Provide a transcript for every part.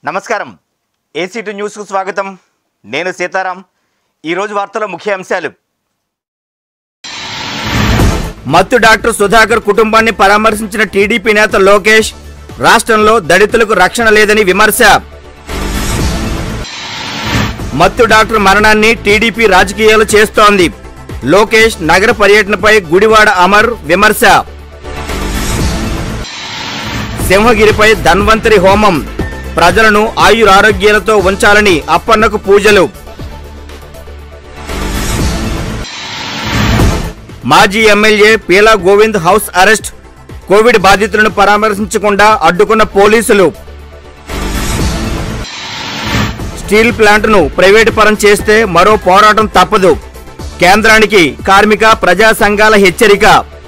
నమస్కారం ఏసీ2 న్యూస్ కు స్వాగతం నేను సీతారాం ఈ రోజు వార్తల ముఖ్య అంశాలు మత్తు డాక్టర్ సుధాకర్ కుటుంబాన్ని పరామర్శించిన టీడీపీ నేత లోకేష్ రాష్ట్రంలో దళితులకు రక్షణ లేదని విమర్శ మత్తు డాక్టర్ మరణాన్ని టీడీపీ రాజకీయాలు చేస్తోంది లోకేష్ నగర పర్యటనపై గుడివాడ అమర్ విమర్శ సింహగిరిపై ధన్వంతరి హోమం ప్రజలను ఆయురారోగ్యాలతో ఉంచాలని అప్పన్నకు పూజలు మాజీ MLA Peela Govind house arrest covid బాధితులను పరామర్శించకుండా అడ్డుకున్న పోలీసులు స్టీల్ ప్లాంట్ను ప్రైవేటు పరం చేస్తే మరో పోరాటం తప్పదు కేంద్రానికి కార్మిక ప్రజా సంఘాల హెచ్చరిక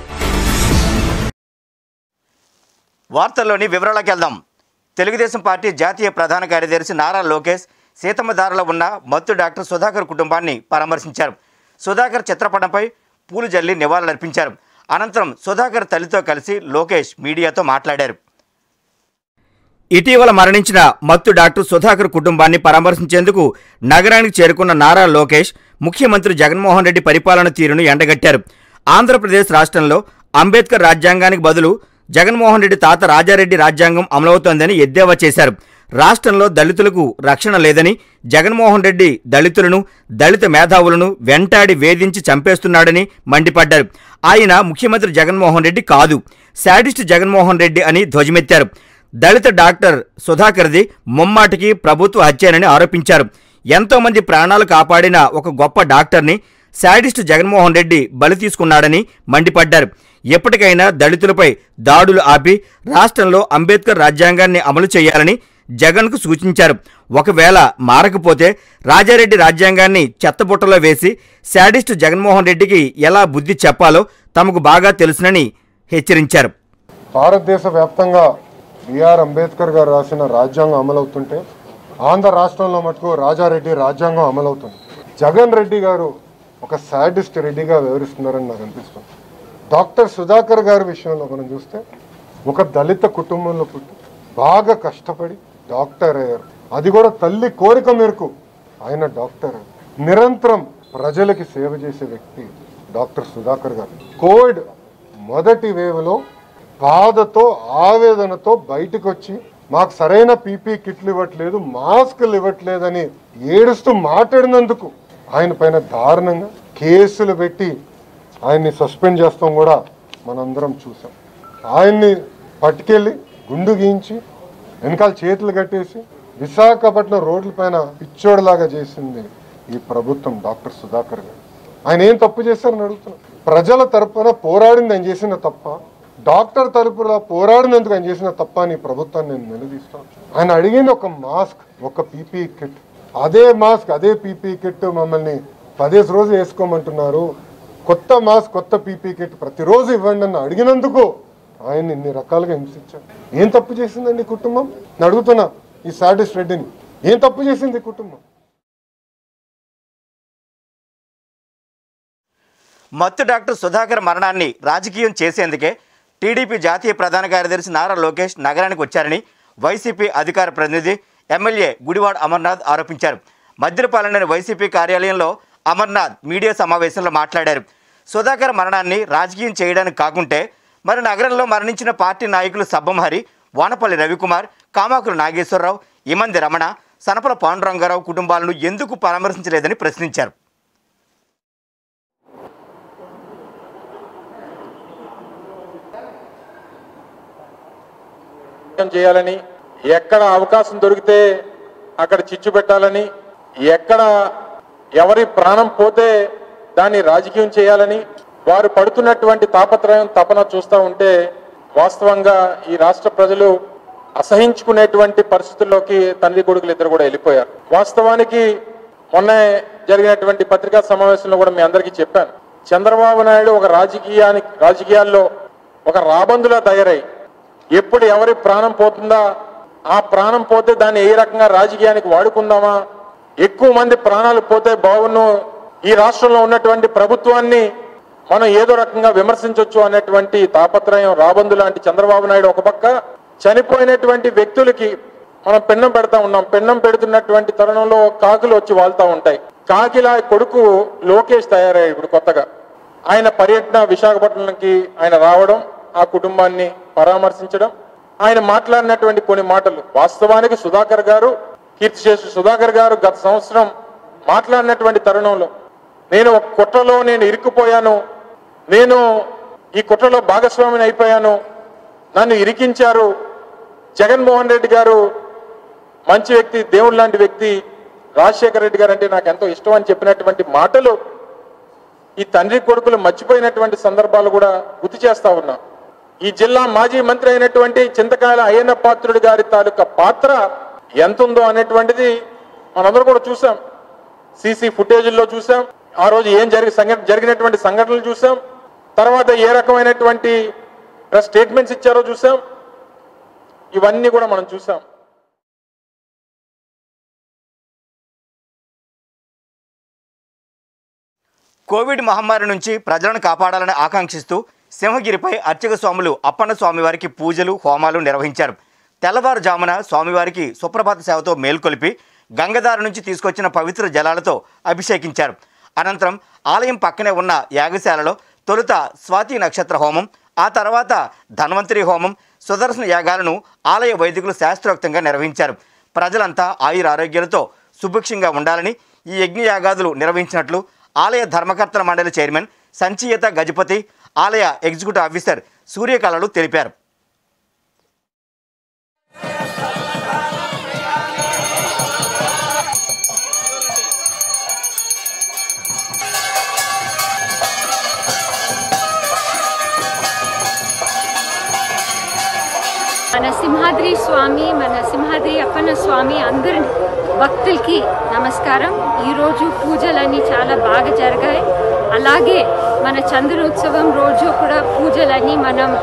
వార్తల్లోని వివరాలకు వెళ్దాం తెలుగుదేశం పార్టీ జాతీయ ప్రధాన కార్యదర్శి నారా లోకేష్ సీతమ్మధారలో ఉన్న మత్తు డాక్టర్ సుధాకర్ కుటుంబాన్ని పరామర్శించారు సుధాకర్ చిత్రపటంపై పూలు జల్లి నివాళులర్పించారు అనంతరం సుధాకర్ తల్లితో కలిసి లోకేష్ మీడియాతో మాట్లాడారు ఇటీవల మరణించిన మత్తు డాక్టర్ సుధాకర్ కుటుంబాన్ని పరామర్శించేందుకు నగరానికి చేరుకున్న నారా లోకేష్ ముఖ్యమంత్రి జగన్మోహన్ రెడ్డి పరిపాలన తీరును ఎండగట్టారు ఆంధ్రప్రదేశ్ రాష్ట్రంలో అంబేద్కర్ రాజ్యాంగానికి బదులు జగన్మోహన్ రెడ్డి తాత రాజారెడ్డి రాజ్యాంగం అమలవుతోందని ఎద్దేవా చేశారు రాష్ట్రంలో దళితులకు రక్షణ లేదని జగన్మోహన్ రెడ్డి దళితులను దళిత మేధావులను వెంటాడి వేధించి చంపేస్తున్నాడని మండిపడ్డారు ఆయన ముఖ్యమంత్రి జగన్మోహన్ రెడ్డి కాదు శాడిస్ట్ జగన్మోహన్ రెడ్డి అని ధ్వజమెత్తారు దళిత డాక్టర్ సుధాకర్ది ముమ్మాటికి ప్రభుత్వ హత్యేనని ఆరోపించారు ఎంతోమంది ప్రాణాలు కాపాడిన ఒక గొప్ప డాక్టర్ని శాడిస్ట్ జగన్మోహన్ రెడ్డి బలి తీసుకున్నాడని మండిపడ్డారు ఎప్పటికైనా దళితులపై దాడులు ఆపి రాష్ట్రంలో అంబేద్కర్ రాజ్యాంగాన్ని అమలు చేయాలని జగన్కు సూచించారు ఒకవేళ మారకపోతే రాజారెడ్డి రాజ్యాంగాన్ని చెత్తబుట్టలో వేసి శాడిస్ట్ జగన్మోహన్ రెడ్డికి ఎలా బుద్ధి చెప్పాలో తమకు బాగా తెలుసునని హెచ్చరించారు భారతదేశ వ్యాప్తంగా బిఆర్ అంబేద్కర్ గారు రాసిన రాజ్యాంగం అమలవుతుంటే ఆంధ్ర రాష్ట్రంలో మటుకు రాజారెడ్డి రాజ్యాంగం అమలవుతుంది జగన్ రెడ్డి గారు ఒక శాడిస్ట్ రెడ్డిగా వివరిస్తున్నారని నాకు అనిపిస్తుంది డాక్టర్ సుధాకర్ గారి విషయంలో మనం చూస్తే ఒక దళిత కుటుంబంలో పుట్టి బాగా కష్టపడి డాక్టర్ అయ్యారు అది కూడా తల్లి కోరిక మేరకు ఆయన డాక్టర్ నిరంతరం ప్రజలకి సేవ చేసే వ్యక్తి డాక్టర్ సుధాకర్ గారు కోవిడ్ మొదటి వేవ్లో బాధతో ఆవేదనతో బయటకు వచ్చి మాకు సరైన పీపీ కిట్లు ఇవ్వట్లేదు మాస్కులు ఇవ్వట్లేదని ఏడుస్తూ మాట్లాడినందుకు ఆయన పైన దారుణంగా కేసులు పెట్టి ఆయన్ని సస్పెండ్ చేస్తాం కూడా మనందరం చూసాం ఆయన్ని పట్టుకెళ్ళి గుండు గీయించి వెనకాల చేతులు కట్టేసి విశాఖపట్నం రోడ్ల పైన పిచ్చోడిలాగా చేసింది ఈ ప్రభుత్వం డాక్టర్ సుధాకర్ గారు ఆయన ఏం తప్పు చేశారని అడుగుతున్నాం ప్రజల తరపున పోరాడింది ఆయన చేసిన తప్ప డాక్టర్ తరపున పోరాడినందుకు ఆయన చేసిన తప్ప అని ప్రభుత్వాన్ని నేను నిలదీస్తాను ఆయన అడిగింది ఒక మాస్క్ ఒక పీపీ కిట్ అదే మాస్క్ అదే పీపీ కిట్ మమ్మల్ని 10 రోజులు వేసుకోమంటున్నారు కొత్త మాస్క్ కొత్త పీపీ కిట్ ప్రతిరోజు ఇవ్వండి అని అడిగినందుకు ఆయన ఇన్ని రకాలుగా హింసించారు ఏం తప్పు చేసిందండి కుటుంబం నేను అడుగుతున్నా ఈ శాడిస్ట్ రెడ్డిని ఏం తప్పు చేసింది కుటుంబం మత్తు డాక్టర్ సుధాకర్ మరణాన్ని రాజకీయం చేసేందుకే టీడీపీ జాతీయ ప్రధాన కార్యదర్శి నారా లోకేష్ నగరానికి వచ్చారని వైసీపీ అధికార ప్రతినిధి ఎమ్మెల్యే గుడివాడ అమర్నాథ్ ఆరోపించారు మద్దిలపాలెంలోని వైసీపీ కార్యాలయంలో అమర్నాథ్ మీడియా సమావేశంలో మాట్లాడారు సుధాకర్ మరణాన్ని రాజకీయం చేయడానికి కాకుంటే మరి నగరంలో మరణించిన పార్టీ నాయకులు సబ్బమహరి వానపల్లి రవికుమార్ కామాకులు నాగేశ్వరరావు ఇమంది రమణ సనపల పాండురంగారావు కుటుంబాలను ఎందుకు పరామర్శించలేదని ప్రశ్నించారు చేయాలని ఎక్కడ అవకాశం దొరికితే అక్కడ చిచ్చు పెట్టాలని ఎక్కడ ఎవరి ప్రాణం పోతే దాన్ని రాజకీయం చేయాలని వారు పడుతున్నటువంటి తాపత్రయం తపన చూస్తూ ఉంటే వాస్తవంగా ఈ రాష్ట్ర ప్రజలు అసహించుకునేటువంటి పరిస్థితుల్లోకి తండ్రి కొడుకులు ఇద్దరు కూడా వెళ్ళిపోయారు వాస్తవానికి మొన్న జరిగినటువంటి పత్రికా సమావేశంలో కూడా మీ అందరికీ చెప్పాను చంద్రబాబు నాయుడు ఒక రాజకీయాల్లో ఒక రాబందులా తయారై ఎప్పుడు ఎవరి ప్రాణం పోతుందా ఆ ప్రాణం పోతే దాన్ని ఏ రకంగా రాజకీయానికి వాడుకుందామా ఎక్కువ మంది ప్రాణాలు పోతే బాగున్ను ఈ రాష్ట్రంలో ఉన్నటువంటి ప్రభుత్వాన్ని మనం ఏదో రకంగా విమర్శించవచ్చు అనేటువంటి తాపత్రయం రాబందు లాంటి చంద్రబాబు నాయుడు ఒక పక్క చనిపోయినటువంటి వ్యక్తులకి మనం పెన్నం పెడతా ఉన్నాం. పెన్నం పెడుతున్నటువంటి తరుణంలో కాకులు వచ్చి వాళ్తా ఉంటాయి. కాకిలా కొడుకు లోకేష్ తయారయ్యాడు ఇప్పుడు కొత్తగా. ఆయన పర్యటన విశాఖపట్నంకి ఆయన రావడం, ఆ కుటుంబాన్ని పరామర్శించడం, ఆయన మాట్లాడినటువంటి కొన్ని మాటలు వాస్తవానికి సుధాకర్ గారు, కీర్తిశేషు సుధాకర్ గారు గత సంవత్సరం మాట్లాడినటువంటి తరుణంలో నేను ఒక కుట్రలో నేను ఇరుక్కుపోయాను, నేను ఈ కుట్రలో భాగస్వామిని అయిపోయాను, నన్ను ఇరికించారు, జగన్మోహన్ రెడ్డి గారు మంచి వ్యక్తి, దేవుడు లాంటి వ్యక్తి, రాజశేఖర రెడ్డి గారు అంటే నాకు ఎంతో ఇష్టం అని చెప్పినటువంటి మాటలు ఈ తండ్రి కొడుకులు మర్చిపోయినటువంటి సందర్భాలు కూడా గుర్తు చేస్తా ఉన్నా. ఈ జిల్లా మాజీ మంత్రి అయినటువంటి చింతకాయల అయ్యన్న పాత్రుడి గారి తాలూకా పాత్ర ఎంత ఉందో అనేటువంటిది మనందరూ కూడా చూసాం. సీసీ ఫుటేజ్ల్లో చూసాం. ఆ రోజు ఏం జరిగినటువంటి సంఘటనలు చూసాం. తర్వాత ఏ రకమైనటువంటి ప్రెస్ స్టేట్మెంట్స్ ఇచ్చారో చూసాం. ఇవన్నీ కూడా మనం చూసాం. కోవిడ్ మహమ్మారి నుంచి ప్రజలను కాపాడాలని ఆకాంక్షిస్తూ సింహగిరిపై అర్చక స్వాములు అప్పన్న స్వామివారికి పూజలు, హోమాలు నిర్వహించారు. తెల్లవారుజామున స్వామివారికి సుప్రభాత సేవతో మేల్కొలిపి గంగదారి నుంచి తీసుకొచ్చిన పవిత్ర జలాలతో అభిషేకించారు. అనంతరం ఆలయం పక్కనే ఉన్న యాగశాలలో తొలుత స్వాతి నక్షత్ర హోమం, ఆ తర్వాత ధన్వంతరి హోమం, సుదర్శన యాగాలను ఆలయ వైదికులు శాస్త్రోక్తంగా నిర్వహించారు. ప్రజలంతా ఆయురారోగ్యాలతో సుభిక్షంగా ఉండాలని ఈ యజ్ఞయాగాదులు నిర్వహించినట్లు ఆలయ ధర్మకర్తల మండలి చైర్మన్ సంచియత గజపతి, ఆలయ ఎగ్జిక్యూటివ్ ఆఫీసర్ సూర్యకళలు తెలిపారు. మన సింహాద్రి స్వామి, మన సింహాద్రి అప్పన్న స్వామి అందరి భక్తులకి నమస్కారం. ఈరోజు పూజలన్నీ చాలా బాగా జరిగాయి. అలాగే మన చంద్రోత్సవం రోజు కూడా పూజలన్నీ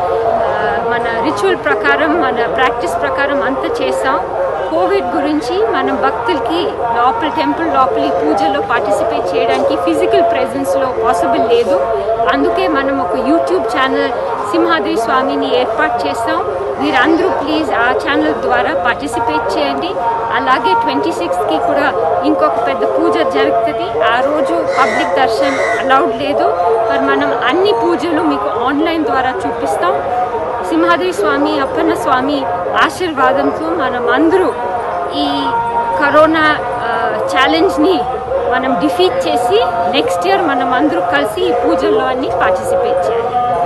మన రిచువల్ ప్రకారం, మన ప్రాక్టీస్ ప్రకారం అంతా చేస్తాం. కోవిడ్ గురించి మనం భక్తులకి టెంపుల్ లోపలి పూజలో పార్టిసిపేట్ చేయడానికి ఫిజికల్ ప్రెజెన్స్లో పాసిబుల్ లేదు. అందుకే మనం ఒక యూట్యూబ్ ఛానల్ సింహాద్రి స్వామిని ఏర్పాటు చేస్తాం. మీరందరూ ప్లీజ్ ఆ ఛానల్ ద్వారా పార్టిసిపేట్ చేయండి. అలాగే 26కి కూడా ఇంకొక పెద్ద పూజ జరుగుతుంది. ఆ రోజు పబ్లిక్ దర్శనం అలౌడ్ లేదు. మరి మనం అన్ని పూజలు మీకు ఆన్లైన్ ద్వారా చూపిస్తాం. సింహాద్రి స్వామి, అప్పన్న స్వామి ఆశీర్వాదంతో మనం అందరూ ఈ కరోనా ఛాలెంజ్ని మనం డిఫీట్ చేసి నెక్స్ట్ ఇయర్ మనం అందరూ కలిసి ఈ పూజల్లో అన్ని పార్టిసిపేట్ చేయాలి.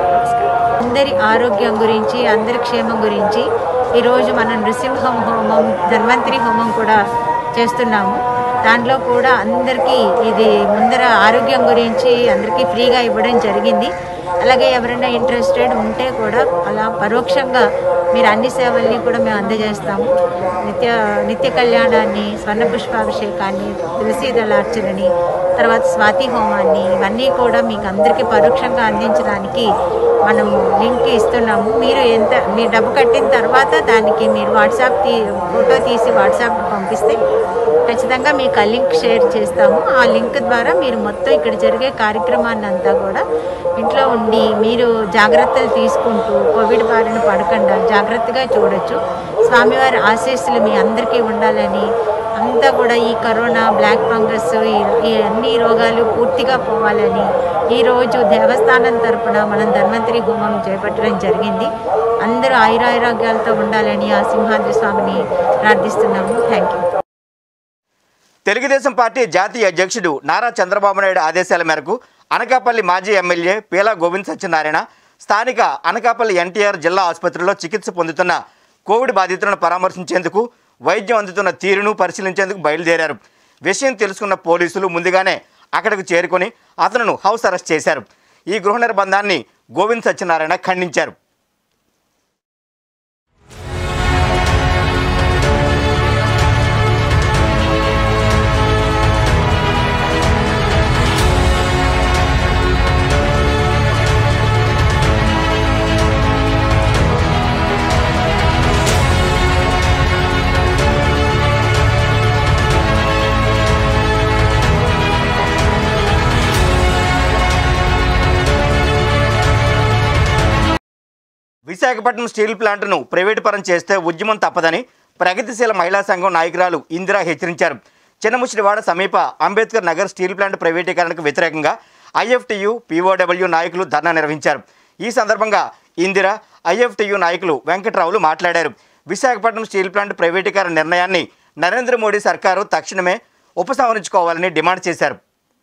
అందరి ఆరోగ్యం గురించి, అందరి క్షేమం గురించి ఈరోజు మనం నృసింహం హోమం, ధన్వంతరి హోమం కూడా చేస్తున్నాము. దాంట్లో కూడా అందరికీ ఇది ముందర ఆరోగ్యం గురించి అందరికీ ఫ్రీగా ఇవ్వడం జరిగింది. అలాగే ఎవరైనా ఇంట్రెస్టెడ్ ఉంటే కూడా అలా పరోక్షంగా మీరు అన్ని సేవల్ని కూడా మేము అందజేస్తాము. నిత్య కళ్యాణాన్ని, స్వర్ణ పుష్పాభిషేకాన్ని, తులసి దళార్చనని, తర్వాత స్వాతి హోమాన్ని, ఇవన్నీ కూడా మీకు అందరికీ పరోక్షంగా అందించడానికి మనము లింక్ ఇస్తున్నాము. మీరు మీ డబ్బు కట్టిన తర్వాత దానికి మీరు ఫోటో తీసి వాట్సాప్ పంపిస్తే ఖచ్చితంగా మీకు ఆ లింక్ షేర్ చేస్తాము. ఆ లింక్ ద్వారా మీరు మొత్తం ఇక్కడ జరిగే కార్యక్రమాన్ని అంతా కూడా ఇంట్లో ఉండి మీరు జాగ్రత్తలు తీసుకుంటూ కోవిడ్ బారిన పడకుండా జాగ్రత్తగా చూడొచ్చు. స్వామివారి ఆశీస్సులు మీ అందరికీ ఉండాలని, అంతా కూడా ఈ కరోనా, బ్లాక్ ఫంగస్, ఈ అన్ని రోగాలు పూర్తిగా పోవాలని ఈరోజు దేవస్థానం తరపున మనం ధన్వంతరి హోమం చేపట్టడం జరిగింది. అందరూ ఆయురారోగ్యాలతో ఉండాలని ఆ సింహాద్రి స్వామిని ప్రార్థిస్తున్నాము. Thank you. తెలుగుదేశం పార్టీ జాతీయ అధ్యక్షుడు నారా చంద్రబాబు నాయుడు ఆదేశాల మేరకు అనకాపల్లి మాజీ ఎమ్మెల్యే పీలా గోవింద్ సత్యనారాయణ స్థానిక అనకాపల్లి ఎన్టీఆర్ జిల్లా ఆసుపత్రిలో చికిత్స పొందుతున్న కోవిడ్ బాధితులను పరామర్శించేందుకు, వైద్యం అందుతున్న తీరును పరిశీలించేందుకు బయలుదేరారు. విషయం తెలుసుకున్న పోలీసులు ముందుగానే అక్కడికి చేరుకొని అతను హౌస్ అరెస్ట్ చేశారు. ఈ గృహ నిర్బంధాన్ని గోవింద్ సత్యనారాయణ ఖండించారు. విశాఖపట్నం స్టీల్ ప్లాంట్ను ప్రైవేటు పరం చేస్తే ఉద్యమం తప్పదని ప్రగతిశీల మహిళా సంఘం నాయకురాలు ఇందిరా హెచ్చరించారు. చిన్నముసిరివాడ సమీప అంబేద్కర్ నగర్ స్టీల్ ప్లాంట్ ప్రైవేటీకరణకు వ్యతిరేకంగా ఐఎఫ్టియు, పీఓడబ్ల్యూ నాయకులు ధర్నా నిర్వహించారు. ఈ సందర్భంగా ఇందిరా, ఐఎఫ్టియు నాయకులు వెంకట్రావులు మాట్లాడారు. విశాఖపట్నం స్టీల్ ప్లాంట్ ప్రైవేటీకరణ నిర్ణయాన్ని నరేంద్ర మోడీ సర్కారు తక్షణమే ఉపసంహరించుకోవాలని డిమాండ్ చేశారు.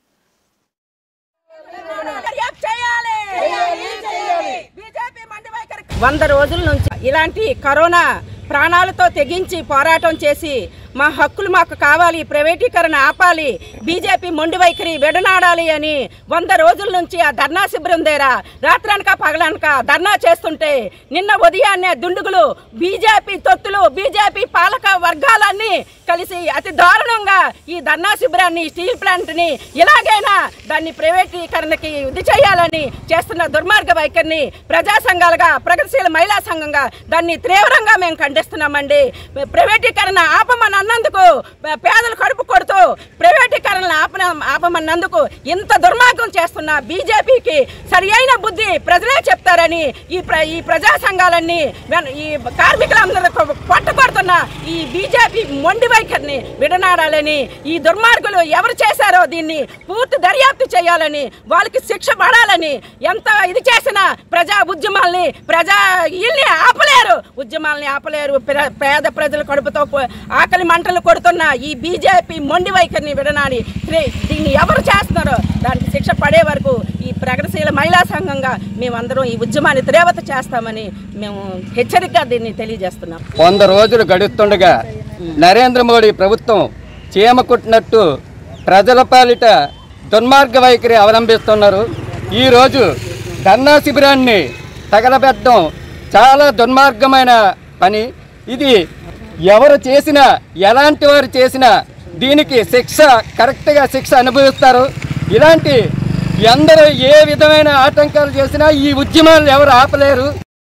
100 రోజుల నుంచి ఇలాంటి కరోనా ప్రాణాలతో తెగించి పోరాటం చేసి మా హక్కులు మాకు కావాలి, ప్రైవేటీకరణ ఆపాలి, బీజేపీ మొండి వైఖరి విడనాడాలి అని 100 రోజుల నుంచి ఆ ధర్నా శిబిరం దగ్గర రాత్రనక పగలనక ధర్నా చేస్తుంటే నిన్న ఉదయాన్నే దుండుగులు, బీజేపీ తొత్తులు, బీజేపీ పాలక వర్గాలన్నీ కలిసి అతి దారుణంగా ఈ ధర్నా శిబిరాన్ని, స్టీల్ ప్లాంట్ని ఇలాగైనా దాన్ని ప్రైవేటీకరణకి ఇది చేయాలని చేస్తున్న దుర్మార్గ వైఖరిని ప్రజా సంఘాలుగా, ప్రగతిశీల మహిళా సంఘంగా దాన్ని తీవ్రంగా మేము ఖండిస్తున్నామండి. ప్రైవేటీకరణ ఆపమని అన్నందుకు, పేదలు కడుపు కొడుతూ ప్రైవేటీకరణలు ఆపమన్నందుకు ఇంత దుర్మార్గం చేస్తున్న బీజేపీకి సరి అయిన బుద్ధి ప్రజలే చెప్తారని ఈ ప్రజా సంఘాలన్నీ, ఈ కార్మికులందరూ పట్టుకొడుతున్న ఈ బీజేపీ మొండి వైఖరిని విడనాడాలని, ఈ దుర్మార్గులు ఎవరు చేశారో దీన్ని పూర్తి దర్యాప్తు చేయాలని, వాళ్ళకి శిక్ష పడాలని, ఎంత ఇది చేసినా ప్రజా ఉద్యమాల్ని, వీళ్ళని ఆపలేరు, ఉద్యమాల్ని ఆపలేరు. పేద ప్రజల కడుపుతో ఆకలి మంటలు కొడుతున్న ఈ బీజేపీ మొండి వైఖరిని విడనాడి దీన్ని ఎవరు చేస్తున్నారో దానికి శిక్ష పడే వరకు ఈ ప్రగతిశీల మహిళా సంఘంగా మేమందరం ఈ ఉద్యమాన్ని తీవ్రత చేస్తామని మేము హెచ్చరికగా దీన్ని తెలియజేస్తున్నాం. 100 రోజులు గడుస్తుండగా నరేంద్ర మోడీ ప్రభుత్వం చీమ కుట్టినట్టు ప్రజల పాలిట దుర్మార్గ వైఖరి అవలంబిస్తున్నారు. ఈరోజు ధర్నా శిబిరాన్ని తగలబెట్టడం చాలా దుర్మార్గమైన పని. ఇది ఎవరు చేసినా, ఎలాంటి వారు చేసినా దీనికి శిక్ష, కరెక్ట్గా శిక్ష అనుభవిస్తారు. ఇలాంటి ఎందరూ ఏ విధమైన ఆటంకాలు చేసినా ఈ ఉద్యమాలను ఎవరు ఆపలేరు.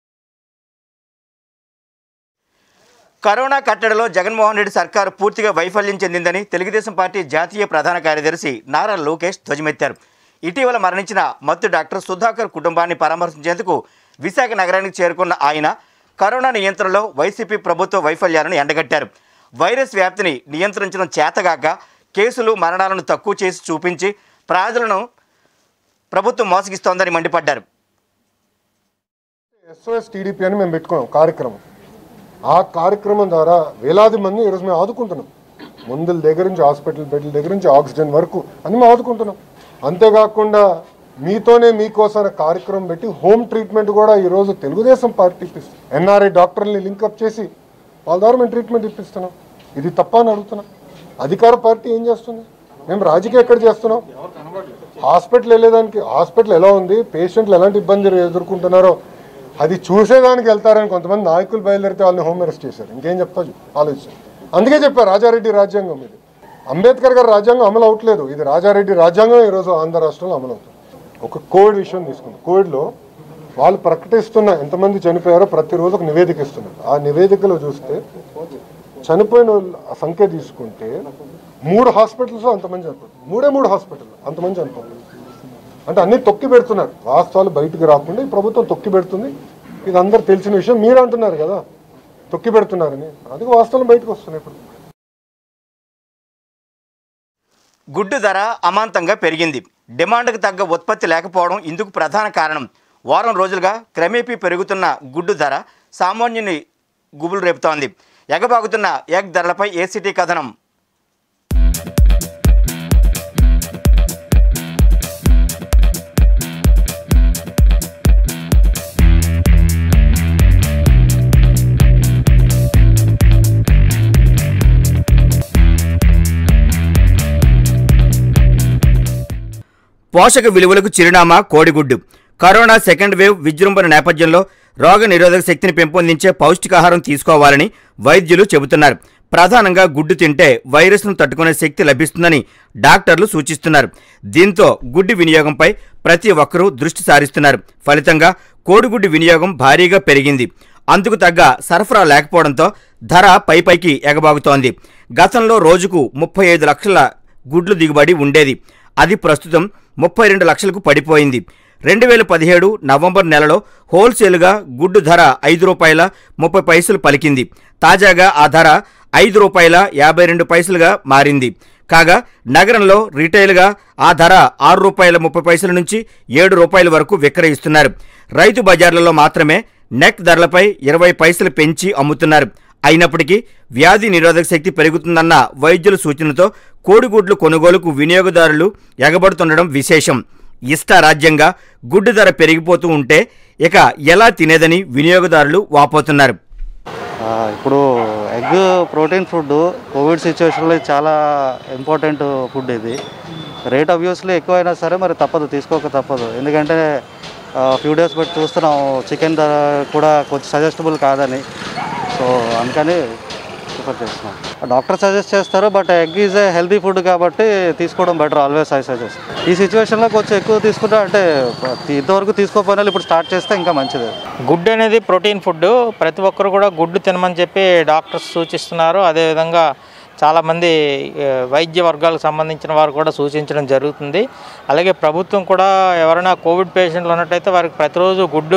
కరోనా కట్టడిలో జగన్మోహన్ రెడ్డి సర్కారు పూర్తిగా వైఫల్యం చెందిందని తెలుగుదేశం పార్టీ జాతీయ ప్రధాన కార్యదర్శి నారా లోకేష్ ధ్వజమెత్తారు. ఇటీవల మరణించిన మత్తు డాక్టర్ సుధాకర్ కుటుంబాన్ని పరామర్శించేందుకు విశాఖ నగరానికి చేరుకున్న ఆయన కరోనా నియంత్రణలో వైసీపీ ప్రభుత్వ వైఫల్యాలను ఎండగట్టారు. వైరస్ వ్యాప్తిని నియంత్రించడం చేతగాక కేసులు, మరణాలను తక్కువ చేసి చూపించి ప్రజలను ప్రభుత్వం మోసగిస్తోందని మండిపడ్డారు. SOS TDP అని మేము పెట్టుకున్నాం కార్యక్రమం. ఆ కార్యక్రమం ద్వారా వేలాది మంది ఈరోజు మేము ఆదుకుంటున్నాం. మందుల దగ్గర నుంచి, హాస్పిటల్ బెడ్ల దగ్గర నుంచి, ఆక్సిజన్ వరకు అన్ని మేము ఆదుకుంటున్నాం. అంతేకాకుండా మీతోనే మీకోసం కార్యక్రమం పెట్టి హోమ్ ట్రీట్మెంట్ కూడా ఈరోజు తెలుగుదేశం పార్టీ ఇప్పిస్తుంది. NRI డాక్టర్ని లింకప్ చేసి వాళ్ళ ద్వారా మేము ట్రీట్మెంట్ ఇప్పిస్తున్నాం. ఇది తప్ప అని అడుగుతున్నాం. అధికార పార్టీ ఏం చేస్తుంది? మేము రాజకీయం ఎక్కడ చేస్తున్నాం? హాస్పిటల్ వెళ్ళేదానికి, హాస్పిటల్ ఎలా ఉంది, పేషెంట్లు ఎలాంటి ఇబ్బంది ఎదుర్కొంటున్నారో అది చూసేదానికి వెళ్తారని కొంతమంది నాయకులు బయలుదేరితే వాళ్ళని హోమ్ అరెస్ట్ చేశారు. ఇంకేం చెప్తా ఆలోచించారు. అందుకే చెప్పారు రాజారెడ్డి రాజ్యాంగం. ఇది అంబేద్కర్ గారి రాజ్యాంగం అమలు అవట్లేదు, ఇది రాజారెడ్డి రాజ్యాంగం ఈరోజు ఆంధ్ర రాష్ట్రంలో అమలు అవుతుంది. ఒక కోవిడ్ విషయం తీసుకుంది. కోవిడ్లో వాళ్ళు ప్రకటిస్తున్న ఎంతమంది చనిపోయారో ప్రతిరోజు ఒక నివేదిక ఇస్తున్నారు. ఆ నివేదికలో చూస్తే చనిపోయిన సంఖ్య తీసుకుంటే 3 హాస్పిటల్స్లో అంతమంది చనిపోతారు. 3 హాస్పిటల్ అంతమంది చనిపోతారు. అంటే అన్ని తొక్కి పెడుతున్నారు. వాస్తవాలు బయటకు రాకుండా ఈ ప్రభుత్వం తొక్కి పెడుతుంది. ఇది అందరు తెలిసిన విషయం. మీరు అంటున్నారు కదా తొక్కి పెడుతున్నారని, అది వాస్తవాలు బయటకు వస్తున్నాయి. ఇప్పుడు గుడ్డు ధర అమాంతంగా పెరిగింది. డిమాండ్కు తగ్గ ఉత్పత్తి లేకపోవడం ఇందుకు ప్రధాన కారణం. వారం రోజులుగా క్రమేపీ పెరుగుతున్న గుడ్డు ధర సామాన్యుని గుబులు రేపుతోంది. ఎగబాగుతున్న ఎగ్ ధరలపై ఏసీటీ కథనం. పోషక విలువలకు చిరునామా కోడిగుడ్డు. కరోనా సెకండ్ వేవ్ విజృంభణ నేపథ్యంలో రోగ నిరోధక శక్తిని పెంపొందించే పౌష్టికాహారం తీసుకోవాలని వైద్యులు చెబుతున్నారు. ప్రధానంగా గుడ్డు తింటే వైరస్ను తట్టుకునే శక్తి లభిస్తుందని డాక్టర్లు సూచిస్తున్నారు. దీంతో గుడ్డు వినియోగంపై ప్రతి ఒక్కరూ దృష్టి సారిస్తున్నారు. ఫలితంగా కోడిగుడ్డు వినియోగం భారీగా పెరిగింది. అందుకు తగ్గ సరఫరా లేకపోవడంతో ధర పైపైకి ఎగబాగుతోంది. గతంలో రోజుకు 35 లక్షల గుడ్లు దిగుబడి ఉండేది. అది ప్రస్తుతం 32 లక్షలకు పడిపోయింది. 2017 నవంబర్ నెలలో హోల్సేల్గా గుడ్డు ధర ₹5.30 పలికింది. తాజాగా ఆ ధర ₹5.52గా మారింది. కాగా నగరంలో రీటైల్గా ఆ ధర ₹6.30 నుంచి ₹7 వరకు విక్రయిస్తున్నారు. రైతు బజార్లలో మాత్రమే నెక్ ధరలపై 20 పైసలు పెంచి అమ్ముతున్నారు. అయినప్పటికీ వ్యాధి నిరోధక శక్తి పెరుగుతుందన్న వైద్యుల సూచనతో కోడిగుడ్లు కొనుగోలుకు వినియోగదారులు ఎగబడుతుండడం విశేషం. ఇష్టారాజ్యంగా గుడ్డు ధర పెరిగిపోతూ ఉంటే ఇక ఎలా తినేదని వినియోగదారులు వాపోతున్నారు. ఇప్పుడు ఎగ్ ప్రోటీన్ ఫుడ్ కోవిడ్ సిచ్యువేషన్లో చాలా ఇంపార్టెంట్ ఫుడ్. ఇది రేట్ ఆబ్వియస్లీ ఎక్కువైనా సరే మరి తప్పదు, తీసుకోక తప్పదు. ఎందుకంటే ఫ్యూ డేస్ బట్టి చూస్తున్నాం చికెన్ ధర కూడా కొంచెం సజెస్టబుల్ కాదని. సో అందుకని ప్రిఫర్ చేస్తున్నాం. డాక్టర్ సజెస్ట్ చేస్తారు, but egg is a healthy food కాబట్టి తీసుకోవడం బెటర్. Always I suggest. ఈ సిచ్యువేషన్లో కొంచెం ఎక్కువ తీసుకుంటా అంటే ఇంతవరకు తీసుకోకపోయినా ఇప్పుడు స్టార్ట్ చేస్తే ఇంకా మంచిది. గుడ్డు అనేది ప్రోటీన్ ఫుడ్. ప్రతి ఒక్కరు కూడా గుడ్డు తినమని చెప్పి డాక్టర్స్ సూచిస్తున్నారు. అదేవిధంగా చాలామంది వైద్య వర్గాలకు సంబంధించిన వారు కూడా సూచించడం జరుగుతుంది. అలాగే ప్రభుత్వం కూడా ఎవరైనా కోవిడ్ పేషెంట్లు ఉన్నట్టయితే వారికి ప్రతిరోజు గుడ్డు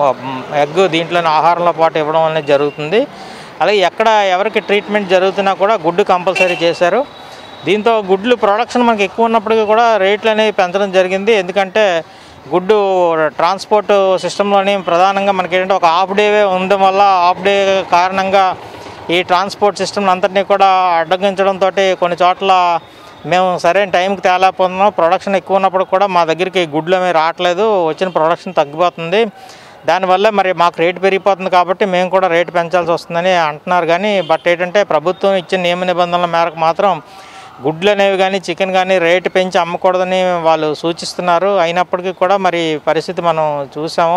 ఎగ్ దీంట్లోని ఆహారంలో పాటు ఇవ్వడం అనేది జరుగుతుంది. అలాగే ఎక్కడ ఎవరికి ట్రీట్మెంట్ జరుగుతున్నా కూడా గుడ్డు కంపల్సరీ చేశారు. దీంతో గుడ్లు ప్రొడక్షన్ మనకి ఎక్కువ ఉన్నప్పటికీ కూడా రేట్లు అనేవి పెంచడం జరిగింది. ఎందుకంటే గుడ్డు ట్రాన్స్పోర్ట్ సిస్టంలోని ప్రధానంగా మనకి ఏంటంటే ఒక హాఫ్ డే ఉండడం వల్ల హాఫ్ డే కారణంగా ఈ ట్రాన్స్పోర్ట్ సిస్టమ్ అంతటినీ కూడా అడ్డగించడంతో కొన్ని చోట్ల మేము సరైన టైంకి తేలేకపోతున్నాం. ప్రొడక్షన్ ఎక్కువ ఉన్నప్పుడు కూడా మా దగ్గరికి గుడ్లు ఏమీ రావట్లేదు, వచ్చిన ప్రొడక్షన్ తగ్గిపోతుంది. దానివల్ల మరి మాకు రేటు పెరిగిపోతుంది కాబట్టి మేము కూడా రేటు పెంచాల్సి వస్తుందని అంటున్నారు. కానీ బట్ ఏంటంటే ప్రభుత్వం ఇచ్చిన నియమ నిబంధనల మేరకు మాత్రం గుడ్లు అనేవి కానీ చికెన్ కానీ రేటు పెంచి అమ్మకూడదని వాళ్ళు సూచిస్తున్నారు. అయినప్పటికీ కూడా మరి పరిస్థితి మనం చూసాము.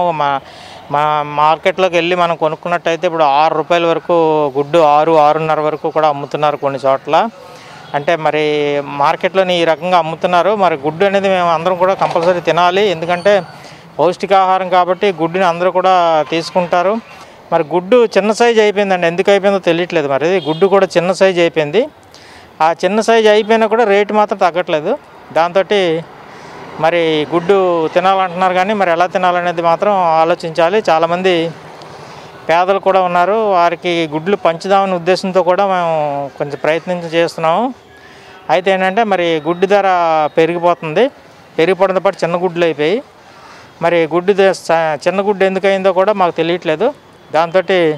మా మార్కెట్లోకి వెళ్ళి మనం కొనుక్కున్నట్టయితే ఇప్పుడు ₹6 వరకు గుడ్డు 6-6.5 వరకు కూడా అమ్ముతున్నారు కొన్ని చోట్ల. అంటే మరి మార్కెట్లోని ఈ రకంగా అమ్ముతున్నారు. మరి గుడ్డు అనేది మేము అందరం కూడా కంపల్సరీ తినాలి. ఎందుకంటే పౌష్టికాహారం కాబట్టి గుడ్డుని అందరూ కూడా తీసుకుంటారు. మరి గుడ్డు చిన్న సైజు అయిపోయిందండి. ఎందుకు అయిపోయిందో తెలియట్లేదు. మరి గుడ్డు కూడా చిన్న సైజు అయిపోయింది. ఆ చిన్న సైజు అయిపోయినా కూడా రేటు మాత్రం తగ్గట్లేదు. దాంతో మరి గుడ్డు తినాలంటున్నారు కానీ మరి ఎలా తినాలనేది మాత్రం ఆలోచించాలి. చాలామంది పేదలు కూడా ఉన్నారు, వారికి గుడ్లు పంచుదామనే ఉద్దేశంతో కూడా మేము కొంచెం ప్రయత్నం చేస్తున్నాము. అయితే ఏంటంటే మరి గుడ్డు ధర పెరిగిపోతుంది. పెరిగిపోవడంతో పాటు చిన్న గుడ్లు అయిపోయి మరి చిన్న గుడ్డు ఎందుకు అయిందో కూడా మాకు తెలియట్లేదు. దాంతో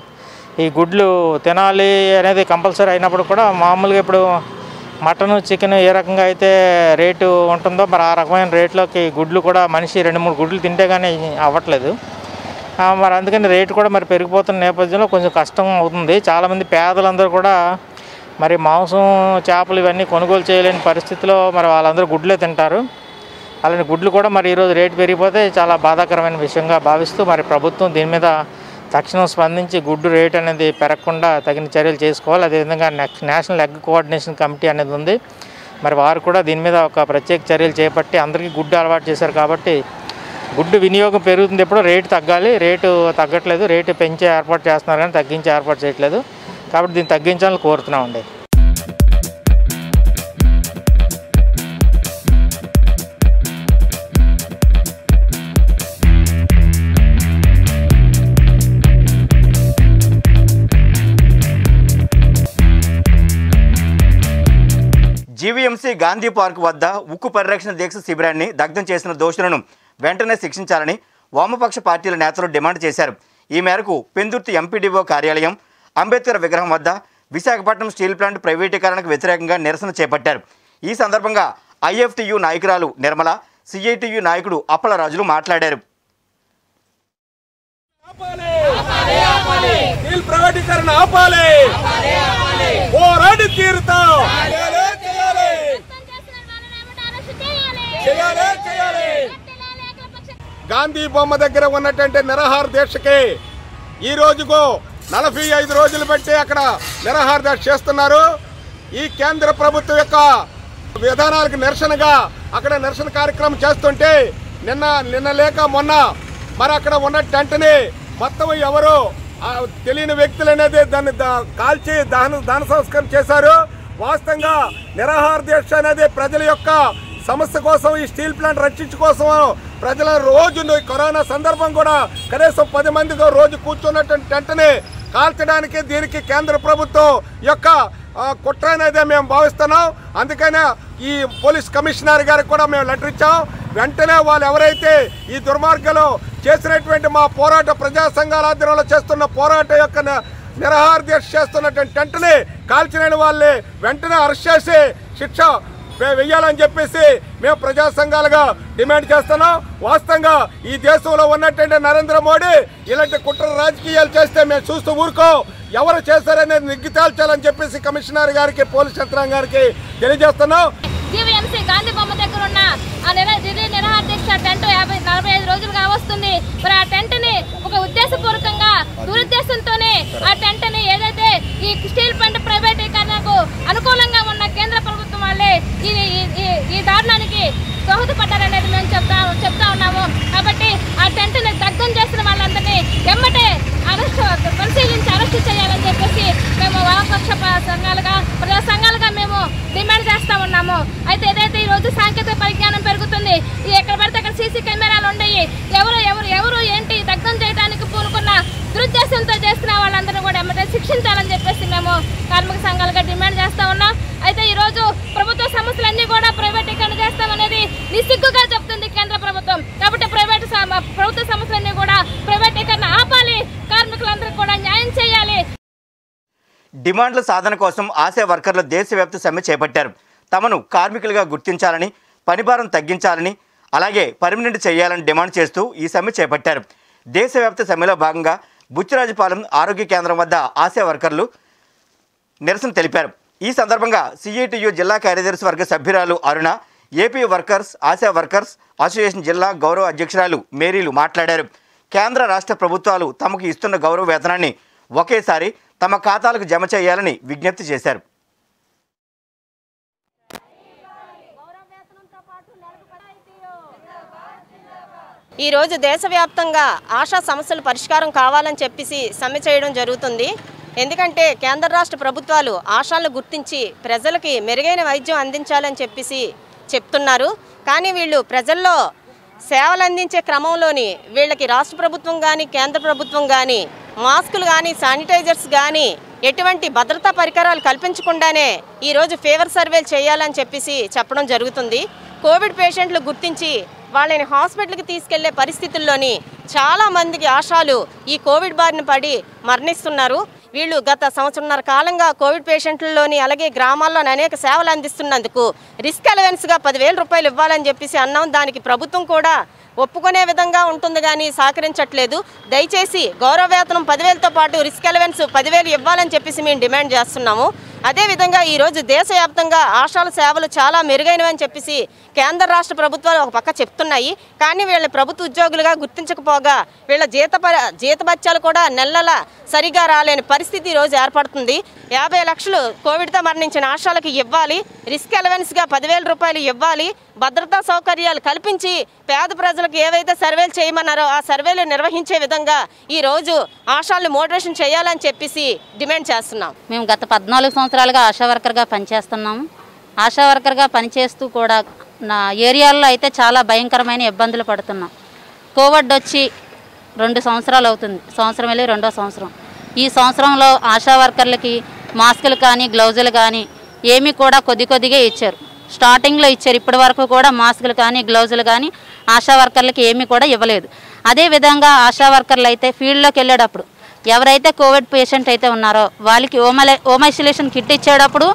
ఈ గుడ్లు తినాలి అనేది కంపల్సరీ అయినప్పుడు కూడా మామూలుగా ఇప్పుడు మటన్ చికెన్ ఏ రకంగా అయితే రేటు ఉంటుందో మరి ఆ రకమైన రేట్లోకి గుడ్లు కూడా మనిషి 2-3 గుడ్లు తింటే కానీ అవ్వట్లేదు. మరి అందుకని రేటు కూడా మరి పెరిగిపోతున్న నేపథ్యంలో కొంచెం కష్టం అవుతుంది. చాలామంది పేదలందరూ కూడా మరి మాంసం చేపలు ఇవన్నీ కొనుగోలు చేయలేని పరిస్థితిలో మరి వాళ్ళందరూ గుడ్లే తింటారు. అలాంటి గుడ్లు కూడా మరి ఈరోజు రేటు పెరిగిపోతే చాలా బాధాకరమైన విషయంగా భావిస్తూ మరి ప్రభుత్వం దీని మీద తక్షణం స్పందించి గుడ్డు రేట్ అనేది పెరగకుండా తగిన చర్యలు చేసుకోవాలి. అదేవిధంగా నేషనల్ ఎగ్ కోఆర్డినేషన్ కమిటీ అనేది ఉంది. మరి వారు కూడా దీని మీద ఒక ప్రత్యేక చర్యలు చేపట్టి అందరికీ గుడ్డు అలవాటు చేశారు కాబట్టి గుడ్డు వినియోగం పెరుగుతుంది. ఎప్పుడో రేటు తగ్గాలి. రేటు తగ్గట్లేదు. రేటు పెంచే ఏర్పాటు చేస్తున్నారు కానీ తగ్గించే ఏర్పాటు చేయట్లేదు. కాబట్టి దీన్ని తగ్గించాలని కోరుతున్నామండి. జీవీఎంసీ గాంధీ పార్క్ వద్ద ఉక్కు పరిరక్షణ దీక్ష శిబిరాన్ని దగ్ధం చేసిన దోషులను వెంటనే శిక్షించాలని వామపక్ష పార్టీల నేతలు డిమాండ్ చేశారు. ఈ మేరకు పెందుర్తి ఎంపీడీఓ కార్యాలయం, అంబేద్కర్ విగ్రహం వద్ద విశాఖపట్నం స్టీల్ ప్లాంట్ ప్రైవేటీకరణకు వ్యతిరేకంగా నిరసన చేపట్టారు. ఈ సందర్భంగా ఐఎఫ్టీయూ నాయకురాలు నిర్మల, సిఐటియు నాయకుడు అప్పలరాజులు మాట్లాడారు. గాంధీ బొమ్మ దగ్గర ఉన్నటువంటి నిరాహార దీక్షకి ఈ రోజుకు 45 రోజులు బట్టి అక్కడ నిరాహార దీక్ష చేస్తున్నారు. ఈ కేంద్ర ప్రభుత్వం యొక్క విధానాలకు నిరసనగా అక్కడ నిరసన కార్యక్రమం చేస్తుంటే నిన్న లేక మొన్న మరి అక్కడ ఉన్న టెంట్ని మొత్తం ఎవరు తెలియని వ్యక్తులు అనేది దాన్ని కాల్చి దహన సంస్కరణ చేశారు. వాస్తవంగా నిరాహార దీక్ష అనేది ప్రజల యొక్క సమస్య కోసం, ఈ స్టీల్ ప్లాంట్ రక్షించు కోసం ప్రజల రోజు కరోనా సందర్భం కూడా కనీసం 10 మందితో రోజు కూర్చున్నటువంటి టెంట్ని కాల్చడానికి దీనికి కేంద్ర ప్రభుత్వం యొక్క కుట్ర అనేది మేము భావిస్తున్నాం. అందుకనే ఈ పోలీస్ కమిషనర్ గారికి కూడా మేము లెటర్ ఇచ్చాం. వెంటనే వాళ్ళు ఎవరైతే ఈ దుర్మార్గంలో చేసినటువంటి మా పోరాట ప్రజా సంఘాల ఆధ్వర్యంలో చేస్తున్న పోరాటం యొక్క నిరాహార దీక్ష చేస్తున్నటువంటి టెంట్ని కాల్చిన వాళ్ళని వెంటనే అరెస్ట్ చేసి శిక్ష వెయ్యాలని చెప్పేసి మేము ప్రజా సంఘాలుగా డిమాండ్ చేస్తున్నాం. వాస్తవంగా ఈ దేశంలో ఉన్నటువంటి నరేంద్ర మోడీ ఇలాంటి కుట్ర రాజకీయాలు చేస్తే మేము చూస్తూ ఊరుకో, ఎవరు చేశారనేది నిగ్గు తేల్చాలని చెప్పేసి కమిషనర్ గారికి పోలీస్ యంత్రాంగానికి తెలియజేస్తున్నాం. జీవీఎంసీ గాంధీ బొమ్మ దగ్గర ఉన్న ఆ నిరాహార దీక్ష టెంట్ 45 రోజులు కావస్తుంది. మరి ఆ టెంట్ని ఒక ఉద్దేశపూర్వకంగా దురుద్దేశంతోనే ఆ టెంట్ని ఏదైతే ఈ స్టీల్ ప్లాంట్ ప్రైవేటీకరణకు అనుకూలంగా ఉన్న కేంద్ర ప్రభుత్వం వాళ్ళే ఈ దారుణానికి దోహదపడ్డారనేది మేము చెప్తా ఉన్నాము. కాబట్టి ఆ టెంట్ని దగ్ధం చేసిన వాళ్ళందరినీ వెంబటే పరిశీలించి అరెస్టు చేయాలని చెప్పేసి మేము వామపక్ష సంఘాలుగా ప్రజా సంఘాలుగా మేము డిమాండ్ చేస్తూ ఉన్నాము. అయితే ఏదైతే ఈ రోజు సాంకేతిక పరిజ్ఞానం పెరుగుతుంది, ఎక్కడ పడితే అక్కడ సీసీ కెమెరాలు ఉన్నాయి, ఎవరు ఏంటి దగ్ధం చేయడానికి పూనుకున్న దురుద్దేశంతో చేస్తున్న వాళ్ళందరూ కూడా వెంబటే శిక్షించాలని చెప్పేసి మేము కార్మిక సంఘాలుగా డిమాండ్ చేస్తూ ఉన్నాం. అయితే ఈ రోజు ప్రభుత్వ సంస్థలన్నీ కూడా ప్రైవేటీకరణ చేస్తామనేది నిస్సిగ్గుగా చెప్తుంది కేంద్ర ప్రభుత్వం. కాబట్టి ప్రభుత్వ సంస్థలన్నీ కూడా ప్రైవేటీకరణ ఆపాలి, కార్మికులందరికీ కూడా న్యాయం చేయాలి. డిమాండ్ల సాధన కోసం ఆశా వర్కర్లు దేశవ్యాప్త సమ్మె చేపట్టారు. తమను కార్మికులుగా గుర్తించాలని, పనిభారం తగ్గించాలని, అలాగే పర్మనెంట్ చేయాలని డిమాండ్ చేస్తూ ఈ సమ్మె చేపట్టారు. దేశవ్యాప్త సమ్మెలో భాగంగా బుచ్చిరాజుపాలెం ఆరోగ్య కేంద్రం వద్ద ఆశా వర్కర్లు నిరసన తెలిపారు. ఈ సందర్భంగా సిఐటియు జిల్లా కార్యదర్శి వర్గ సభ్యురాలు Aruna, AP workers Asha workers association జిల్లా గౌరవ అధ్యక్షురాలు మేరీలు మాట్లాడారు. కేంద్ర రాష్ట్ర ప్రభుత్వాలు తమకు ఇస్తున్న గౌరవ వేతనాన్ని ఒకేసారి తమ ఖాతాలకు జమ చేయాలని విజ్ఞప్తి చేశారు. ఈరోజు దేశవ్యాప్తంగా ఆశా సమస్యల పరిష్కారం కావాలని చెప్పేసి సమ్మె చేయడం జరుగుతుంది. ఎందుకంటే కేంద్ర రాష్ట్ర ప్రభుత్వాలు ఆశాలను గుర్తించి ప్రజలకి మెరుగైన వైద్యం అందించాలని చెప్పేసి చెప్తున్నారు. కానీ వీళ్ళు ప్రజల్లో సేవలు అందించే క్రమంలోని వీళ్ళకి రాష్ట్ర ప్రభుత్వం కానీ కేంద్ర ప్రభుత్వం కానీ మాస్కులు కానీ శానిటైజర్స్ కానీ ఎటువంటి భద్రతా పరికరాలు కల్పించకుండానే ఈరోజు ఫీవర్ సర్వేలు చేయాలని చెప్పేసి చెప్పడం జరుగుతుంది. కోవిడ్ పేషెంట్లు గుర్తించి వాళ్ళని హాస్పిటల్కి తీసుకెళ్లే పరిస్థితుల్లోని చాలామందికి ఆశాలు ఈ కోవిడ్ బారిన పడి మరణిస్తున్నారు. వీళ్ళు గత సంవత్సరంన్నర కాలంగా కోవిడ్ పేషెంట్లలోని అలాగే గ్రామాల్లోని అనేక సేవలు అందిస్తున్నందుకు రిస్క్ అలవెన్స్గా 10,000 రూపాయలు ఇవ్వాలని చెప్పేసి అన్నాం. దానికి ప్రభుత్వం కూడా ఒప్పుకునే విధంగా ఉంటుంది కానీ సహకరించట్లేదు. దయచేసి గౌరవ వేతనం 10,000తో పాటు రిస్క్ అలవెన్స్ 10,000 ఇవ్వాలని చెప్పేసి మేము డిమాండ్ చేస్తున్నాము. అదేవిధంగా ఈరోజు దేశవ్యాప్తంగా ఆశాల సేవలు చాలా మెరుగైనవని చెప్పేసి కేంద్ర రాష్ట్ర ప్రభుత్వాలు ఒక పక్క చెప్తున్నాయి. కానీ వీళ్ళని ప్రభుత్వ ఉద్యోగులుగా గుర్తించకపోగా వీళ్ళ జీతభత్యాలు కూడా నెలలా సరిగా రాలేని పరిస్థితి ఈరోజు ఏర్పడుతుంది. 50 లక్షలు కోవిడ్తో మరణించిన ఆశాలకు ఇవ్వాలి, రిస్క్ అలవెన్స్గా 10,000 రూపాయలు ఇవ్వాలి, భద్రతా సౌకర్యాలు కల్పించి పేద ప్రజలకు ఏవైతే సర్వేలు చేయమన్నారో ఆ సర్వేలు నిర్వహించే విధంగా ఈరోజు ఆశాలను మోటివేషన్ చేయాలని చెప్పేసి డిమాండ్ చేస్తున్నాం. మేము గత 14 సంవత్సరాలుగా ఆశా వర్కర్గా పనిచేస్తున్నాము. ఆశా వర్కర్గా పనిచేస్తూ కూడా నా ఏరియాల్లో అయితే చాలా భయంకరమైన ఇబ్బందులు పడుతున్నాం. కోవిడ్ వచ్చి 2 సంవత్సరాలు అవుతుంది, సంవత్సరం వెళ్ళి 2వ సంవత్సరం. ఈ సంవత్సరంలో ఆశా వర్కర్లకి మాస్కులు కానీ గ్లౌజులు కానీ ఏమీ కూడా కొద్దిగా ఇచ్చారు. స్టార్టింగ్లో ఇచ్చారు, ఇప్పటి వరకు కూడా మాస్కులు కానీ గ్లౌజులు కానీ ఆశా వర్కర్లకి ఏమీ కూడా ఇవ్వలేదు. అదేవిధంగా ఆశా వర్కర్లు అయితే ఫీల్డ్లోకి వెళ్ళేటప్పుడు ఎవరైతే కోవిడ్ పేషెంట్ అయితే ఉన్నారో వాళ్ళకి హోమ్ ఐసోలేషన్ కిట్ ఇచ్చేటప్పుడు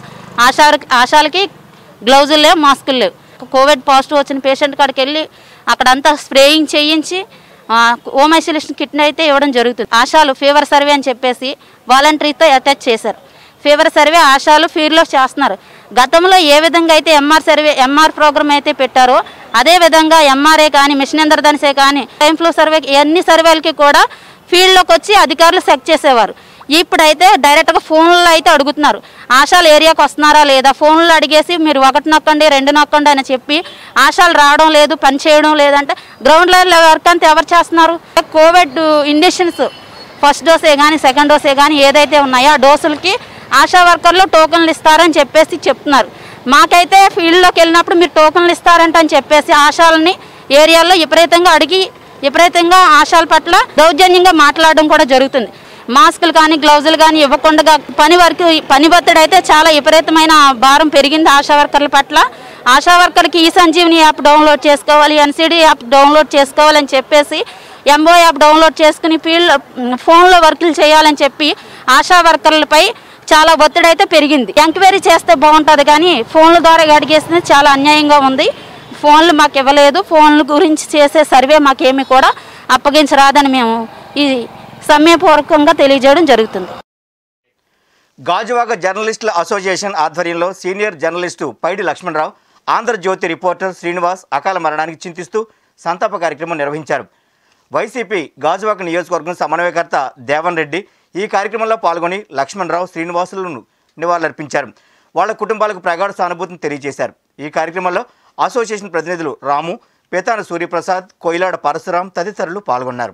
ఆశాలకి గ్లౌజులు లేవు, మాస్కులు లేవు. కోవిడ్ పాజిటివ్ వచ్చిన పేషెంట్ కాడికి వెళ్ళి అక్కడంతా స్ప్రేయింగ్ చేయించి హోమ్ ఐసోలేషన్ కిట్ని అయితే ఇవ్వడం జరుగుతుంది. ఆశాలు ఫీవర్ సర్వే అని చెప్పేసి వాలంటరీతో అటాచ్ చేశారు. ఫీవర్ సర్వే ఆశాలు ఫీల్డ్లో చేస్తున్నారు. గతంలో ఏ విధంగా అయితే ఎంఆర్ ప్రోగ్రామ్ అయితే పెట్టారో అదేవిధంగా ఎంఆర్ఏ కానీ మిషన్ ఇంద్రధనుసే కానీ టైం ఫ్లూ సర్వే అన్ని సర్వేలకి కూడా ఫీల్డ్లోకి వచ్చి అధికారులు చెక్ చేసేవారు. ఇప్పుడైతే డైరెక్ట్గా ఫోన్లో అయితే అడుగుతున్నారు, ఆశాలు ఏరియాకి వస్తున్నారా లేదా, ఫోన్లో అడిగేసి మీరు 1 నొక్కండి 2 నొక్కండి అని చెప్పి ఆశాలు రావడం లేదు, పని చేయడం లేదంటే గ్రౌండ్ లెవెల్ వర్క్ అంతా ఎవరు చేస్తున్నారు? కోవిడ్ ఇంజెక్షన్స్ ఫస్ట్ డోసే కానీ సెకండ్ డోసే కానీ ఏదైతే ఉన్నాయో ఆ డోసులకి ఆశా వర్కర్లు టోకన్లు ఇస్తారని చెప్పేసి చెప్తున్నారు. మాకైతే ఫీల్డ్లోకి వెళ్ళినప్పుడు మీరు టోకన్లు ఇస్తారంట అని చెప్పేసి ఆశాలని ఏరియాల్లో విపరీతంగా ఆశాల పట్ల దౌర్జన్యంగా మాట్లాడడం కూడా జరుగుతుంది. మాస్కులు కానీ గ్లౌజులు కానీ ఇవ్వకుండా పని ఒత్తిడి అయితే చాలా విపరీతమైన భారం పెరిగింది ఆశా వర్కర్ల పట్ల. ఆశా వర్కర్కి ఈ సంజీవిని యాప్ డౌన్లోడ్ చేసుకోవాలి, ఎన్సిడి యాప్ డౌన్లోడ్ చేసుకోవాలని చెప్పేసి ఎంఓ యాప్ డౌన్లోడ్ చేసుకుని ఫోన్లో వర్కులు చేయాలని చెప్పి ఆశా వర్కర్లపై చాలా ఒత్తిడి అయితే పెరిగింది. ఎంక్వైరీ చేస్తే బాగుంటుంది కానీ ఫోన్ల ద్వారా అడిగేస్తే చాలా అన్యాయంగా ఉంది. ఫోన్లు మాకు ఇవ్వలేదు, ఫోన్ల గురించి చేసే సర్వే మాకేమీ కూడా అప్పగించరాదని మేము ఈ సమయపూర్వకంగా తెలియజేయడం జరుగుతుంది. గాజువాక జర్నలిస్టుల అసోసియేషన్ ఆధ్వర్యంలో senior journalist Paidi Lakshmanarao, Andhra Jyothi reporter Srinivas అకాల మరణానికి చింతిస్తూ సంతాప కార్యక్రమం నిర్వహించారు. వైసీపీ గాజువాక నియోజకవర్గం సమన్వయకర్త దేవన్ రెడ్డి ఈ కార్యక్రమంలో పాల్గొని లక్ష్మణరావు, శ్రీనివాసులను నివాళులర్పించారు. వాళ్ళ కుటుంబాలకు ప్రగాఢ సానుభూతిని తెలియజేశారు. ఈ కార్యక్రమంలో అసోసియేషన్ ప్రతినిధులు రాము, పేతాన సూర్యప్రసాద్, కోయిలాడ పరశురాం తదితరులు పాల్గొన్నారు.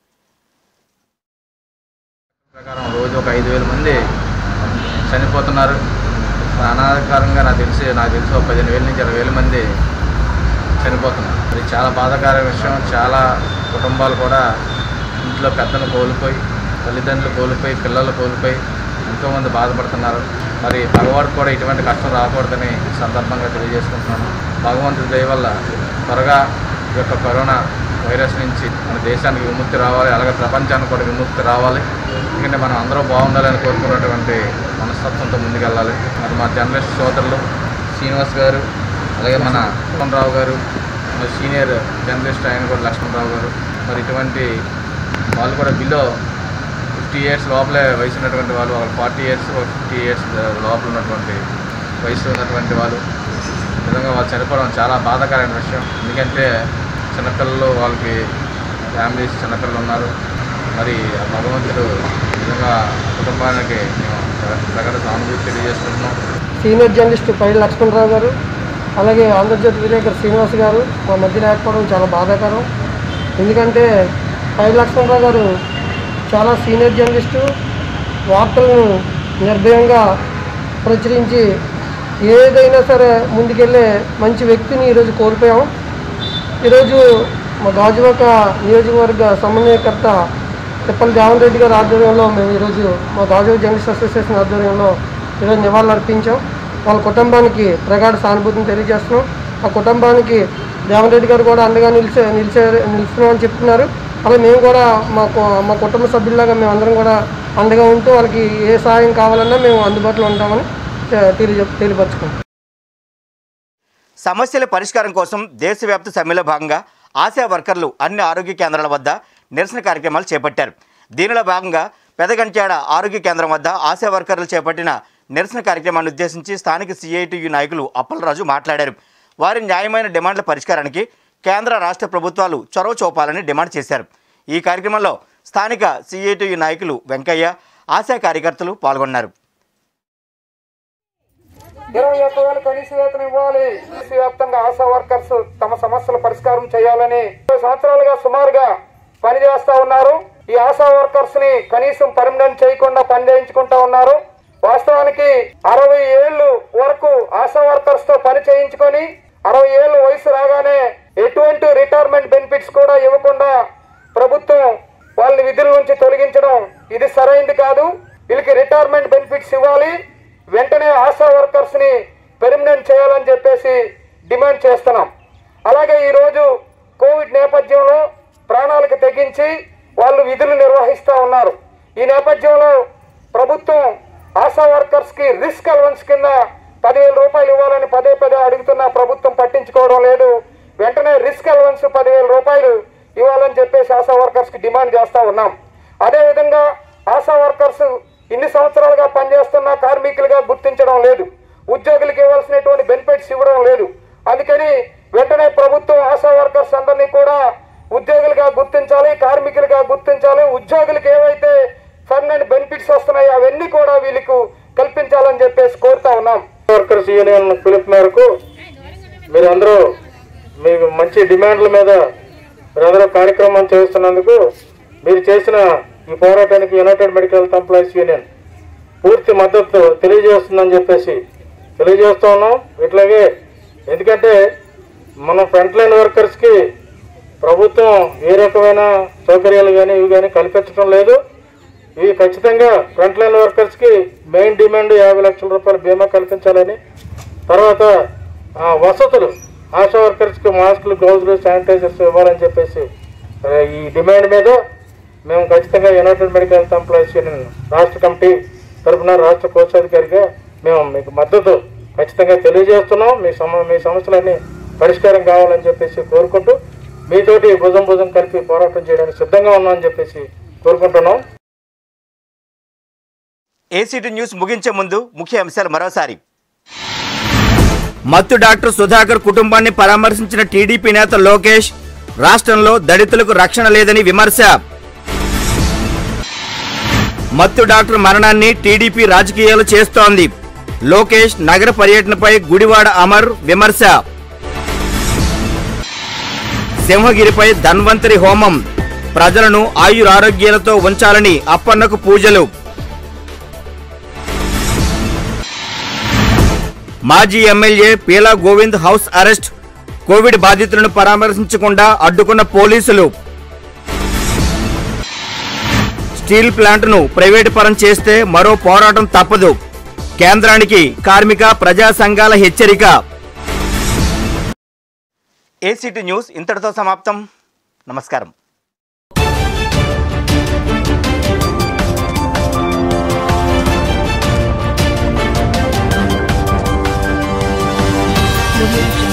ప్రకారం రోజు ఒక 5,000 మంది చనిపోతున్నారు. అనాధికారంగా నాకు తెలిసి 15,000 నుంచి 20,000 మంది చనిపోతున్నారు. ఇది చాలా బాధాకర విషయం. చాలా కుటుంబాలు కూడా ఇంట్లో పెద్దలు కోల్పోయి, తల్లిదండ్రులు కోల్పోయి, పిల్లలు కోల్పోయి ఎంతోమంది బాధపడుతున్నారు. మరి భగవాడు కూడా ఇటువంటి కష్టం రాకూడదని సందర్భంగా తెలియజేసుకుంటున్నాను. భగవంతుడి దయ వల్ల త్వరగా ఈ యొక్క కరోనా వైరస్ నుంచి మన దేశానికి విముక్తి రావాలి, అలాగే ప్రపంచానికి కూడా విముక్తి రావాలి. ఎందుకంటే మనం అందరూ బాగుండాలని కోరుకున్నటువంటి మనస్తత్వంతో ముందుకెళ్ళాలి. మరి మా జర్నలిస్ట్ సోదరులు శ్రీనివాస్ గారు, అలాగే మన లక్ష్మణరావు గారు, సీనియర్ జర్నలిస్ట్ ఆయన కూడా లక్ష్మణరావు గారు, మరి ఇటువంటి వాళ్ళు కూడా బిలో 50 years లోపలే వయసు ఉన్నటువంటి వాళ్ళు, 40 years 50 years లోపల ఉన్నటువంటి వయసు ఉన్నటువంటి వాళ్ళు నిజంగా వాళ్ళు చనిపోవడం చాలా బాధాకరమైన విషయం. ఎందుకంటే చిన్నపిల్లలు, వాళ్ళకి ఫ్యామిలీస్ చిన్నపిల్లలు ఉన్నారు. మరి భగవంతుడు నిజంగా కుటుంబానికి మేము ప్రకట సానుభూతి తెలియజేస్తున్నాం. సీనియర్ జర్నలిస్ట్ పైడి లక్ష్మణరావు గారు, అలాగే ఆంధ్రజ్యోతి విలేకరు శ్రీనివాస్ గారు మా మధ్య లేకపోవడం చాలా బాధాకరం. ఎందుకంటే పైడి లక్ష్మణరావు గారు చాలా సీనియర్ జర్నలిస్టు, వార్తలను నిర్భయంగా ప్రచురించి ఏదైనా సరే ముందుకెళ్ళే మంచి వ్యక్తిని ఈరోజు కోల్పోయాం. ఈరోజు మా గాజువాక నియోజకవర్గ సమన్వయకర్త తిప్పల దేవన్ రెడ్డి గారి ఆధ్వర్యంలో మేము ఈరోజు మా గాజువాక జర్నలిస్ట్ అసోసియేషన్ ఆధ్వర్యంలో ఈరోజు నివాళులు అర్పించాం. వాళ్ళ కుటుంబానికి ప్రగాఢ సానుభూతిని తెలియజేస్తున్నాం. ఆ కుటుంబానికి దేవన్ రెడ్డి గారు కూడా అండగా నిలుస్తున్నామని చెప్తున్నారు. అలా మేము కూడా మా కుటుంబ సభ్యుల్లాగా మేమందరం కూడా అండగా ఉంటూ వాళ్ళకి ఏ సహాయం కావాలన్నా మేము అందుబాటులో ఉంటామని తెలియపరచుకుంటాం. సమస్యల పరిష్కారం కోసం దేశవ్యాప్త సమ్మెలో భాగంగా ఆశా వర్కర్లు అన్ని ఆరోగ్య కేంద్రాల వద్ద నిరసన కార్యక్రమాలు చేపట్టారు. దీనిలో భాగంగా పెదగంట్యాడ ఆరోగ్య కేంద్రం వద్ద ఆశా వర్కర్లు చేపట్టిన నిరసన కార్యక్రమాన్ని ఉద్దేశించి స్థానిక సిఐటియు నాయకులు అప్పలరాజు మాట్లాడారు. వారి న్యాయమైన డిమాండ్ల పరిష్కారానికి కేంద్ర రాష్ట్ర ప్రభుత్వాలు చొరవ చూపాలని డిమాండ్ చేశారు. ఈ కార్యక్రమంలో స్థానిక సిఐటియు నాయకులు వెంకయ్య, ఆశా కార్యకర్తలు పాల్గొన్నారు. 21,000 కనీస వేతనం ఇవ్వాలి. దేశవ్యాప్తంగా ఆశా వర్కర్స్ తమ సమస్యల పరిష్కారం చేయాలని 20 సంవత్సరాలుగా సుమారుగా పనిచేస్తా ఉన్నారు. ఈ ఆశా వర్కర్స్ ని కనీసం పర్మనెంట్ చేయకుండా పని చేయించుకుంటా ఉన్నారు. వాస్తవానికి 60 ఏళ్ళు వరకు ఆశా వర్కర్స్ తో పని చేయించుకొని 60 ఏళ్ళ వయసు రాగానే ఎటువంటి రిటైర్మెంట్ బెనిఫిట్స్ కూడా ఇవ్వకుండా ప్రభుత్వం వాళ్ళని విధుల నుంచి తొలగించడం ఇది సరైంది కాదు. వీళ్ళకి రిటైర్మెంట్ బెనిఫిట్స్ ఇవ్వాలి. వెంటనే ఆశా వర్కర్స్ ని పెర్మనెంట్ చేయాలని చెప్పేసి డిమాండ్ చేస్తున్నాం. అలాగే ఈరోజు కోవిడ్ నేపథ్యంలో ప్రాణాలకు తెగించి వాళ్ళు విధులు నిర్వహిస్తూ ఉన్నారు. ఈ నేపథ్యంలో ప్రభుత్వం ఆశా వర్కర్స్ కి రిస్క్ అలవెన్స్ కింద 10,000 రూపాయలు ఇవ్వాలని పదే అడుగుతున్నా ప్రభుత్వం పట్టించుకోవడం లేదు. వెంటనే రిస్క్ అలవెన్స్ 10,000 రూపాయలు ఇవ్వాలని చెప్పేసి ఆశా వర్కర్స్ కి డిమాండ్ చేస్తూ ఉన్నాం. అదేవిధంగా ఆశా వర్కర్స్ ఇన్ని సంవత్సరాలుగా పనిచేస్తున్న కార్మికులుగా గుర్తించడం లేదు. ఉద్యోగులకు ఇవ్వాల్సినటువంటి బెనిఫిట్స్ ఇవ్వడం లేదు. అందుకని వెంటనే ప్రభుత్వం ఆశా వర్కర్స్ అందరినీ కూడా ఉద్యోగులుగా గుర్తించాలి, కార్మికులుగా గుర్తించాలి. ఉద్యోగులకు ఏవైతే పర్మనెంట్ బెనిఫిట్స్ వస్తున్నాయో అవన్నీ కూడా వీళ్ళకు కల్పించాలని చెప్పేసి కోరుతా ఉన్నాం. వర్కర్స్ యూనియన్ పిలుపు మేరకు మీరందరూ మీ మంచి డిమాండ్ల మీద మీరందరూ కార్యక్రమం చేస్తున్నందుకు మీరు చేసిన ఈ పోరాటానికి యునైటెడ్ మెడికల్ ఎంప్లాయీస్ యూనియన్ పూర్తి మద్దతు తెలియజేస్తుందని చెప్పేసి తెలియజేస్తూ ఉన్నాం. ఇట్లాగే ఎందుకంటే మన ఫ్రంట్ లైన్ వర్కర్స్కి ప్రభుత్వం ఏ రకమైన సౌకర్యాలు కానీ ఇవి కానీ కల్పించడం లేదు. ఇవి ఖచ్చితంగా ఫ్రంట్ లైన్ వర్కర్స్కి మెయిన్ డిమాండ్ 50 లక్షల రూపాయల బీమా కల్పించాలని, తర్వాత వసతులు ఆశా వర్కర్స్కి మాస్కులు, గ్లౌజులు, శానిటైజర్స్ ఇవ్వాలని చెప్పేసి ఈ డిమాండ్ మీద మేము ఖచ్చితంగా united medical health employees union రాష్ట్ర కమిటీ తరఫున రాష్ట్ర కోశాధికారిగా మేము మీకు మద్దతు ఖచ్చితంగా తెలియజేస్తున్నాం. మీ సమస్యలన్నీ పరిష్కారం కావాలని చెప్పేసి కోరుకుంటూ మీతోటి భుజం కలిపి పోరాటం చేయడానికి సిద్ధంగా ఉన్నామని చెప్పేసి కోరుకుంటున్నాం. ఏసీటీ న్యూస్ ముగించే ముందు ముఖ్య అంశాలు మరోసారి. మత్తు డాక్టర్ సుధాకర్ కుటుంబాన్ని పరామర్శించిన టీడీపీ నేత లోకేష్, రాష్ట్రంలో దళితులకు రక్షణ లేదని విమర్శ. మత్తు డాక్టర్ మరణాన్ని టీడీపీ రాజకీయాలు చేస్తోంది. లోకేష్ నగర పర్యటనపై గుడివాడ అమర్ విమర్శ. సింహగిరిపై ధన్వంతరి హోమం, ప్రజలను ఆయురారోగ్యాలతో ఉంచాలని అప్పన్నకు పూజలు. మాజీ MLA Peela Govind house arrest, covid బాధితులను పరామర్శించకుండా అడ్డుకున్న పోలీసులు. స్టీల్ ప్లాంట్ను ప్రైవేటు పరం చేస్తే మరో పోరాటం తప్పదు, కేంద్రానికి కార్మిక ప్రజా సంఘాల హెచ్చరిక. ఏసీటీ న్యూస్ ఇంతటితో సమాప్తం. నమస్కారం. Thank you.